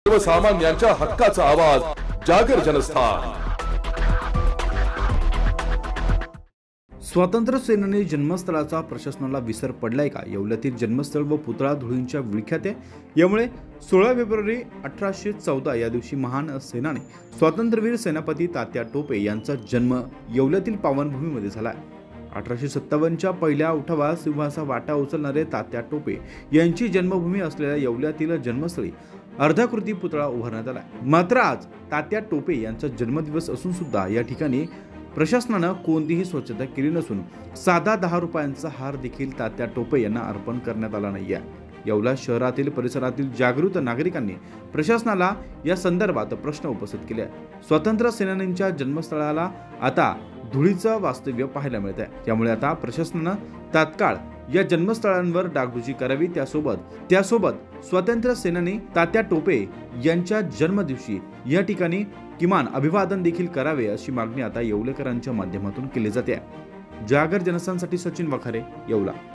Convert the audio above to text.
सर्वसामान्यांच्या हक्काचा आवाज जागर जनस्थान। स्वातंत्र्य सेनानी जन्मस्थळाचा प्रशासनाला विसर पडलाय का? येवल्यातील जन्मस्थळ व पुतळा धुळींच्या विळख्यात आहे। यामुळे 16 फेब्रुवारी 1814 या दिवशी महान सेनानी स्वातंत्र्यवीर सेनापती तात्या टोपे यांचा जन्म येवल्यातील पावनभूमीमध्ये झाला। 1857च्या पहिल्या उठावात सिंहाचा वाटा उचलणारे तात्या टोपे यांची जन्मभूमी असलेल्या येवल्यातील जन्मस्थळी अर्धाकृती पुतळा उभारण्यात आला। मात्र आज तात्या टोपे यांचा जन्मदिवस असून सुद्धा या ठिकाणी प्रशासनाने कोणतीही स्वच्छता केली नसून साधा 10 रुपयांचा हार देखील तात्या टोपे यांना अर्पण करण्यात आला नाहीये। येवला शहरातील परिसरातील जागृत नागरिकांनी प्रशासनाला या संदर्भात प्रश्न उपस्थित केले। स्वातंत्र्य सेनानींच्या जन्मस्थळाला आता धुळीचं वास्तव्य पाहायला मिळत आहे। त्यामुळे आता प्रशासनाने तात्काळ या जन्मस्थळांवर डागडुजी करावी। त्यासोबत स्वातंत्र्य सेनानी तात्या टोपे यांच्या जन्मदिवशी या ठिकाणी किमान अभिवादन देखील करावे अशी मागणी आता येवलेकरांच्या माध्यमातून केली जाते। जागर जनस्थानसाठी सचिन वाखारे, येवला।